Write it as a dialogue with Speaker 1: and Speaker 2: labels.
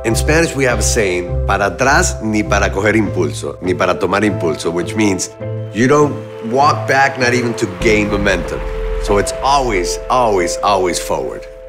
Speaker 1: In Spanish, we have a saying, para atrás ni para coger impulso, ni para tomar impulso, which means you don't walk back, not even to gain momentum. So it's always, always, always forward.